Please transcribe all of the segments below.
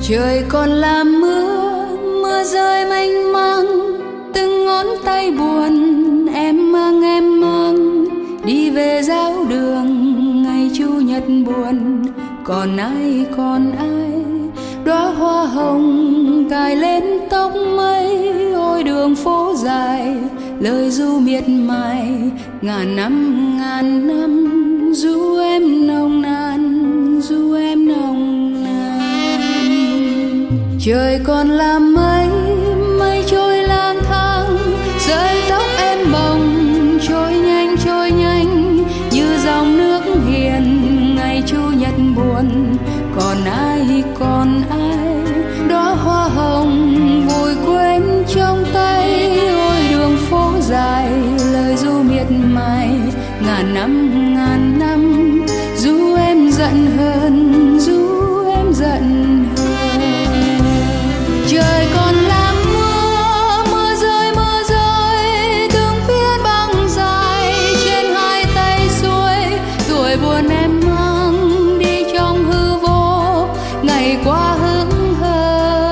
Trời còn là mưa, mưa rơi mênh mang, từng ngón tay buồn em mang đi về giáo đường ngày chủ nhật buồn. Còn ai đóa hoa hồng cài lên tóc mây, ôi đường phố dài lời ru miệt mài. Ngàn năm ru em nồng nàn, ru em nồng nàn. Trời còn là mây, mây trôi lang thang, rơi tóc em bồng trôi nhanh như dòng nước hiền ngày chủ nhật buồn. Còn ai đóa hoa hồng vùi quên trong tay, ôi đường phố dài lời ru miệt mài. Ngàn năm ru em giận hơn, ru em giận hơn. Trời còn là mưa rơi từng phiến băng dài trên hai tay xuôi. Tuổi buồn em mang đi trong hư vô, ngày qua hững hờ.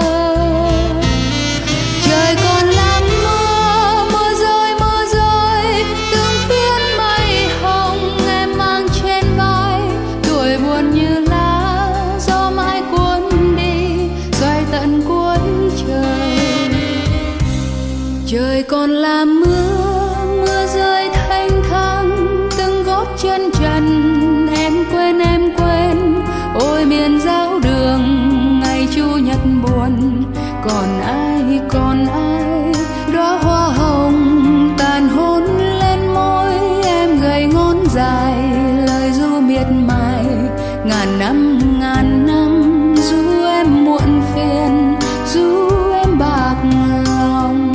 Trời còn là mưa rơi từng phiến mây hồng em mang trên vai. Tuổi buồn như lá gió mãi cuốn đi, xoay tận cuối trời. Trời còn là mưa rơi thanh thang, từng gót chân trần em quên. Ôi miền giáo đường ngày chủ nhật buồn. Còn ai đóa hoa hồng tàn hôn lên môi em, gầy ngón dài lời ru miệt mài. Ngàn năm ru em muộn phiền, ru em bạc lòng.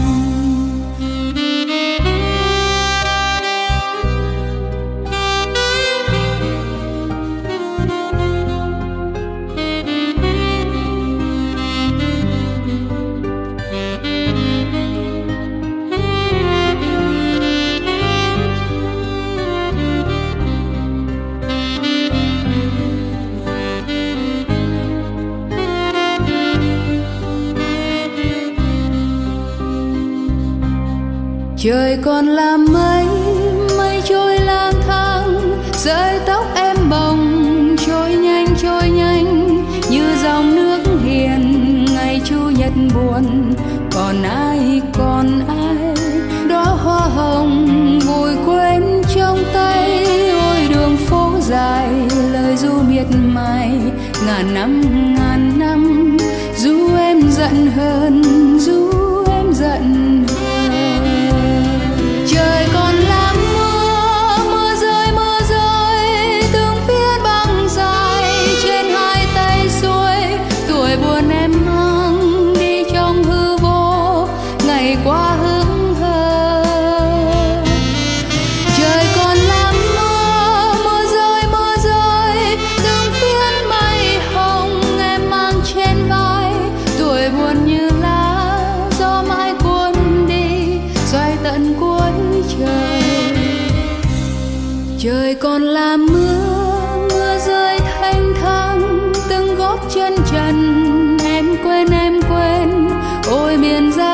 Trời còn là mây, mây trôi lang thang, rơi tóc em bồng trôi nhanh như dòng nước hiền ngày chủ nhật buồn. Còn ai đóa hoa hồng vùi quên trong tay, ôi đường phố dài lời ru miệt mài. Ngàn năm ru em giận hơn, ru em giận hơn. Trời còn là mưa rơi từng phiến băng dài trên hai tay xuôi. Tuổi buồn em mang đi trong hư vô, ngày qua hững hờ. Trời còn là mưa rơi từng phiến mây hồng em mang trên vai. Tuổi buồn như lá gió mãi cuốn đi, xoay tận cuối trời. Trời còn là mưa rơi thanh thang, từng gót chân trần em quên. Ôi miền ra